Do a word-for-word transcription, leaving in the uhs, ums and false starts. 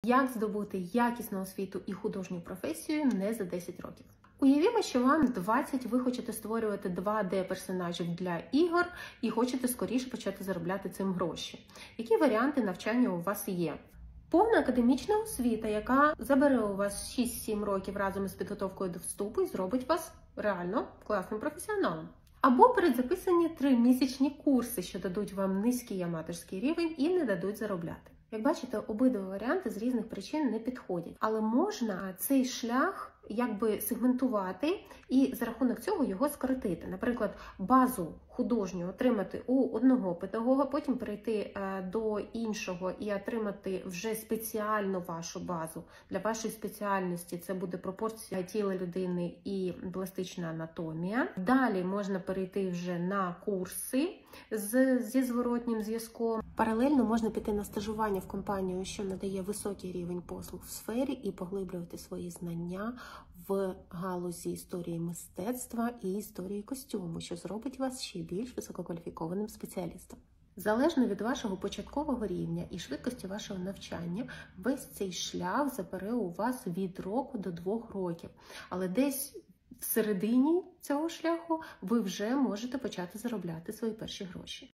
Як здобути якісну освіту і художню професію не за десять років. Уявімо, що вам двадцять, ви хочете створювати два де-персонажів для ігор і хочете скоріше почати заробляти цим гроші. Які варіанти навчання у вас є? Повна академічна освіта, яка забере у вас шість-сім років разом із підготовкою до вступу і зробить вас реально класним професіоналом. Або передзаписані тримісячні курси, що дадуть вам низький аматорський рівень і не дадуть заробляти. Як бачите, обидва варіанти з різних причин не підходять. Але можна цей шлях якби сегментувати і за рахунок цього його скоротити. Наприклад, базу художню отримати у одного педагога, потім перейти до іншого і отримати вже спеціальну вашу базу. Для вашої спеціальності це буде пропорція тіла людини і пластична анатомія. Далі можна перейти вже на курси з, зі зворотнім зв'язком. Паралельно можна піти на стажування в компанію, що надає високий рівень послуг в сфері, і поглиблювати свої знання в галузі історії мистецтва і історії костюму, що зробить вас ще більш висококваліфікованим спеціалістом. Залежно від вашого початкового рівня і швидкості вашого навчання, весь цей шлях забере у вас від року до двох років. Але десь в середині цього шляху ви вже можете почати заробляти свої перші гроші.